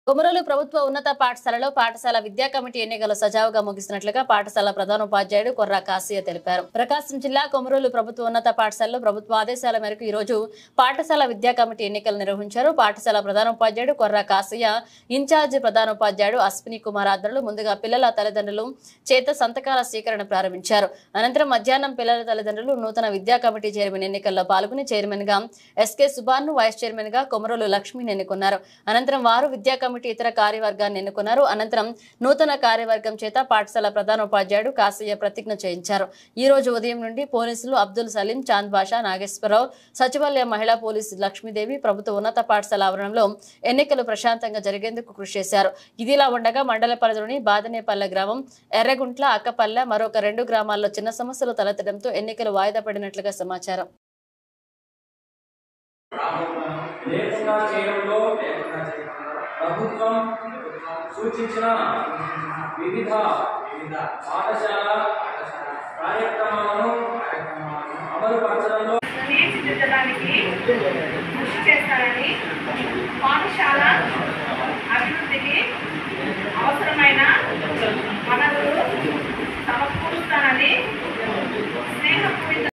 కొమరోలు ప్రభుత్వ ఉన్నత పాఠశాలలో పాఠశాల విద్యా కమిటీ ఎన్నికలు సజావుగా ముగిసినట్లుగా పాఠశాల ప్రధానోపాధ్యాయుడు కొర్రా కాసియా తెలిపారు. ప్రకాశం జిల్లా కొమరోలు ప్రభుత్వ ఉన్నత పాఠశాలలో ప్రభుత్వ ఆదేశాల మేరకు ఈ రోజు పాఠశాల విద్యా కమిటీ ఎన్నికలు నిర్వహించారు. పాఠశాల ప్రధానోపాధ్యాయుడు కొర్రా కాసియా, ఇన్ఛార్జ్ ప్రధానోపాధ్యాయుడు అశ్విని కుమార్ ఆధ్వర్యంలో ముందుగా పిల్లల తల్లిదండ్రులు చేత సంతకాల స్వీకరణ ప్రారంభించారు. అనంతరం మధ్యాహ్నం పిల్లల తల్లిదండ్రులు నూతన విద్యా కమిటీ చైర్మన్ ఎన్నికల్లో పాల్గొని చైర్మన్ గా ఎస్కే సుబాన్, వైస్ చైర్మన్ గా కొమరోలు లక్ష్మిని ఎన్నుకున్నారు. అనంతరం వారు విద్యా కమిటీ ఇతర కార్యవర్గాన్ని ఎన్నుకున్నారు. అనంతరం నూతన కార్యవర్గం చేత పాఠశాల ప్రధానోపాధ్యాయుడు కాసయ్య ప్రతిజ్ఞ చేయించారు. ఈ రోజు ఉదయం నుండి పోలీసులు అబ్దుల్ సలీం, చాంద్ బాషా, నాగేశ్వరరావు, సచివాలయ మహిళా పోలీసు లక్ష్మీదేవి ప్రభుత్వ ఉన్నత పాఠశాల ఆవరణంలో ఎన్నికలు ప్రశాంతంగా జరిగేందుకు కృషి చేశారు. ఇదిలా ఉండగా మండల పరిధిలోని బాదనేపల్లె గ్రామం, ఎర్రగుంట్ల, అక్కపల్లె మరొక 2 గ్రామాల్లో చిన్న సమస్యలు తలెత్తడంతో ఎన్నికలు వాయిదా పడినట్లుగా సమాచారం. ప్రభుత్వం సూచించిన వివిధ పాఠశాల కార్యక్రమాలను అమలుపరచడంలో తీర్చిదిద్దడానికి కృషి చేస్తారని పాఠశాల